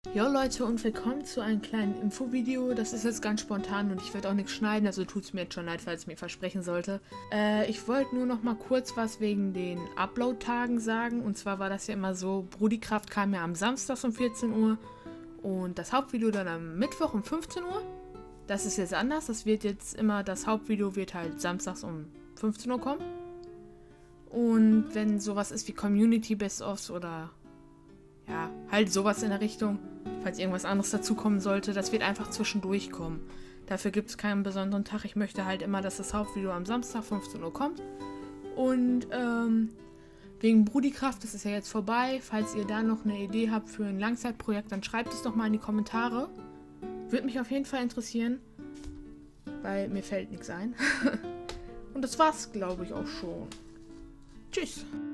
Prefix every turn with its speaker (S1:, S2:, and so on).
S1: Jo Leute und willkommen zu einem kleinen Infovideo. Das ist jetzt ganz spontan und ich werde auch nichts schneiden, also tut es mir jetzt schon leid, falls ich mir versprechen sollte. Ich wollte nur noch mal kurz was wegen den Upload-Tagen sagen. Und zwar war das ja immer so, Brudikraft kam ja am Samstag um 14 Uhr und das Hauptvideo dann am Mittwoch um 15 Uhr. Das ist jetzt anders, das wird jetzt immer, das Hauptvideo wird halt samstags um 15 Uhr kommen. Und wenn sowas ist wie Community Best-ofs oder ja, halt sowas in der Richtung, falls irgendwas anderes dazukommen sollte, das wird einfach zwischendurch kommen. Dafür gibt es keinen besonderen Tag. Ich möchte halt immer, dass das Hauptvideo am Samstag 15 Uhr kommt. Und wegen Brudikraft, das ist ja jetzt vorbei. Falls ihr da noch eine Idee habt für ein Langzeitprojekt, dann schreibt es doch mal in die Kommentare. Würde mich auf jeden Fall interessieren, weil mir fällt nichts ein. Und das war's, glaube ich, auch schon. Tschüss!